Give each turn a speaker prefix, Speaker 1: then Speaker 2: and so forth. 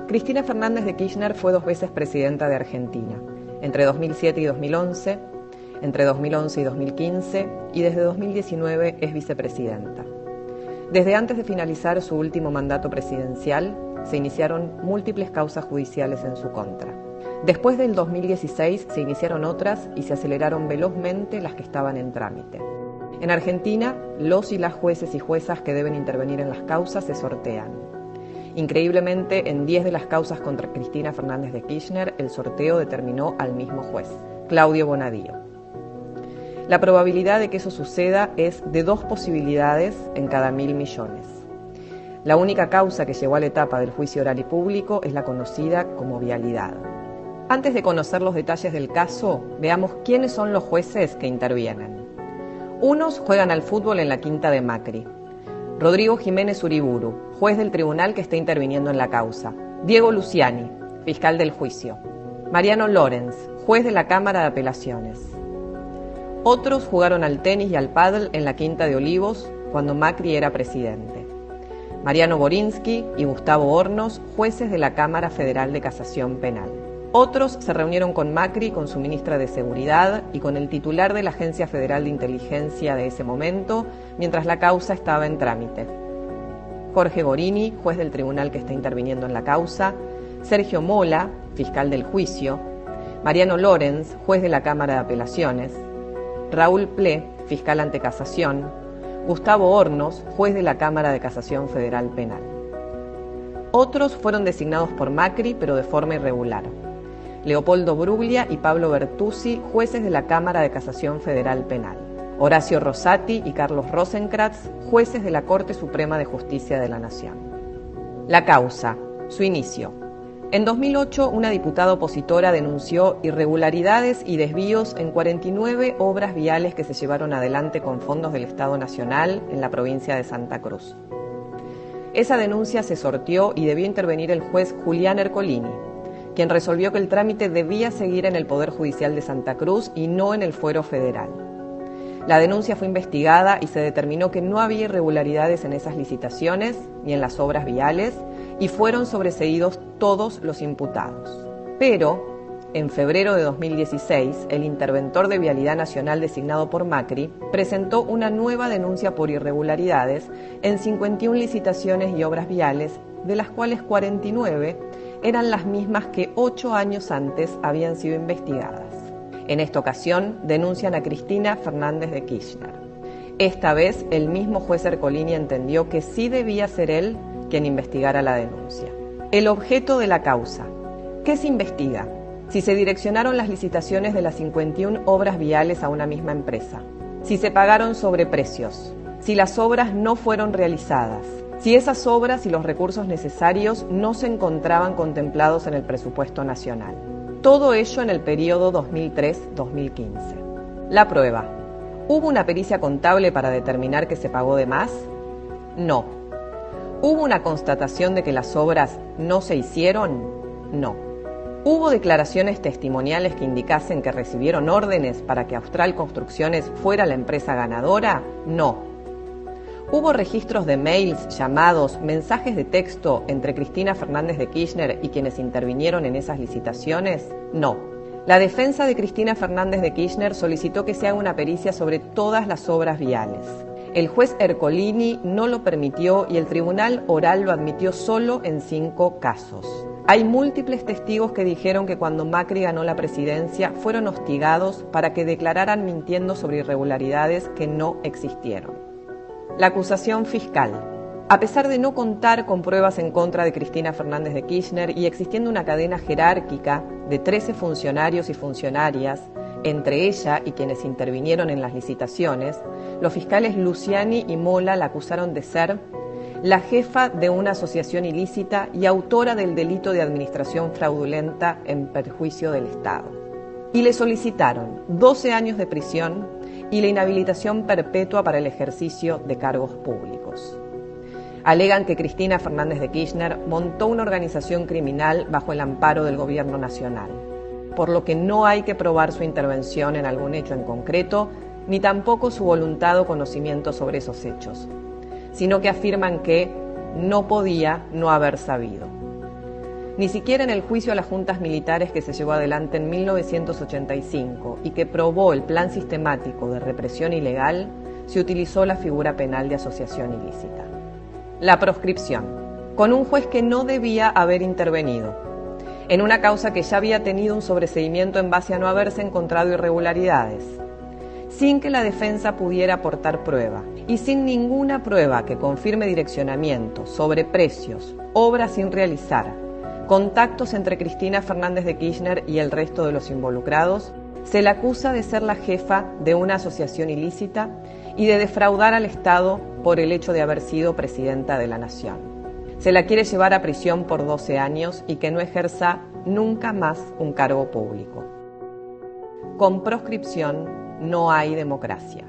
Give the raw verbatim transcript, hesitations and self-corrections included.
Speaker 1: Cristina Fernández de Kirchner fue dos veces presidenta de Argentina, entre dos mil siete y dos mil once, entre dos mil once y dos mil quince, y desde dos mil diecinueve es vicepresidenta. Desde antes de finalizar su último mandato presidencial, se iniciaron múltiples causas judiciales en su contra. Después del dos mil dieciséis se iniciaron otras y se aceleraron velozmente las que estaban en trámite. En Argentina, los y las jueces y juezas que deben intervenir en las causas se sortean. Increíblemente, en diez de las causas contra Cristina Fernández de Kirchner, el sorteo determinó al mismo juez, Claudio Bonadío. La probabilidad de que eso suceda es de dos posibilidades en cada mil millones. La única causa que llegó a la etapa del juicio oral y público es la conocida como vialidad. Antes de conocer los detalles del caso, veamos quiénes son los jueces que intervienen. Unos juegan al fútbol en la quinta de Macri. Rodrigo Jiménez Uriburu, juez del tribunal que está interviniendo en la causa. Diego Luciani, fiscal del juicio. Mariano Lorenz, juez de la Cámara de Apelaciones. Otros jugaron al tenis y al pádel en la Quinta de Olivos cuando Macri era presidente. Mariano Borinsky y Gustavo Hornos, jueces de la Cámara Federal de Casación Penal. Otros se reunieron con Macri, con su ministra de Seguridad y con el titular de la Agencia Federal de Inteligencia de ese momento, mientras la causa estaba en trámite. Jorge Gorini, juez del tribunal que está interviniendo en la causa. Sergio Mola, fiscal del juicio. Mariano Lorenz, juez de la Cámara de Apelaciones. Raúl Ple, fiscal ante casación. Gustavo Hornos, juez de la Cámara de Casación Federal Penal. Otros fueron designados por Macri, pero de forma irregular. Leopoldo Bruglia y Pablo Bertuzzi, jueces de la Cámara de Casación Federal Penal. Horacio Rosati y Carlos Rosenkrantz, jueces de la Corte Suprema de Justicia de la Nación. La causa, su inicio. En dos mil ocho, una diputada opositora denunció irregularidades y desvíos en cuarenta y nueve obras viales que se llevaron adelante con fondos del Estado Nacional en la provincia de Santa Cruz. Esa denuncia se sorteó y debió intervenir el juez Julián Ercolini, quien resolvió que el trámite debía seguir en el Poder Judicial de Santa Cruz y no en el Fuero Federal. La denuncia fue investigada y se determinó que no había irregularidades en esas licitaciones ni en las obras viales y fueron sobreseídos todos los imputados. Pero, en febrero de dos mil dieciséis, el interventor de Vialidad Nacional designado por Macri presentó una nueva denuncia por irregularidades en cincuenta y una licitaciones y obras viales, de las cuales cuarenta y nueve eran las mismas que ocho años antes habían sido investigadas. En esta ocasión denuncian a Cristina Fernández de Kirchner. Esta vez el mismo juez Ercolini entendió que sí debía ser él quien investigara la denuncia. El objeto de la causa. ¿Qué se investiga? Si se direccionaron las licitaciones de las cincuenta y una obras viales a una misma empresa, si se pagaron sobreprecios, si las obras no fueron realizadas, si esas obras y los recursos necesarios no se encontraban contemplados en el presupuesto nacional. Todo ello en el periodo dos mil tres a dos mil quince. La prueba. ¿Hubo una pericia contable para determinar que se pagó de más? No. ¿Hubo una constatación de que las obras no se hicieron? No. ¿Hubo declaraciones testimoniales que indicasen que recibieron órdenes para que Austral Construcciones fuera la empresa ganadora? No. ¿Hubo registros de mails, llamados, mensajes de texto entre Cristina Fernández de Kirchner y quienes intervinieron en esas licitaciones? No. La defensa de Cristina Fernández de Kirchner solicitó que se haga una pericia sobre todas las obras viales. El juez Ercolini no lo permitió y el tribunal oral lo admitió solo en cinco casos. Hay múltiples testigos que dijeron que cuando Macri ganó la presidencia fueron hostigados para que declararan mintiendo sobre irregularidades que no existieron. La acusación fiscal. A pesar de no contar con pruebas en contra de Cristina Fernández de Kirchner y existiendo una cadena jerárquica de trece funcionarios y funcionarias, entre ella y quienes intervinieron en las licitaciones, los fiscales Luciani y Mola la acusaron de ser la jefa de una asociación ilícita y autora del delito de administración fraudulenta en perjuicio del Estado. Y le solicitaron doce años de prisión y la inhabilitación perpetua para el ejercicio de cargos públicos. Alegan que Cristina Fernández de Kirchner montó una organización criminal bajo el amparo del gobierno nacional, por lo que no hay que probar su intervención en algún hecho en concreto, ni tampoco su voluntad o conocimiento sobre esos hechos, sino que afirman que no podía no haber sabido. ni siquiera en el juicio a las juntas militares que se llevó adelante en mil novecientos ochenta y cinco y que probó el plan sistemático de represión ilegal, se utilizó la figura penal de asociación ilícita. La proscripción, con un juez que no debía haber intervenido, en una causa que ya había tenido un sobreseimiento en base a no haberse encontrado irregularidades, sin que la defensa pudiera aportar prueba y sin ninguna prueba que confirme direccionamiento, sobreprecios, obras sin realizar, contactos entre Cristina Fernández de Kirchner y el resto de los involucrados, se la acusa de ser la jefa de una asociación ilícita y de defraudar al Estado por el hecho de haber sido presidenta de la Nación. Se la quiere llevar a prisión por doce años y que no ejerza nunca más un cargo público. Con proscripción no hay democracia.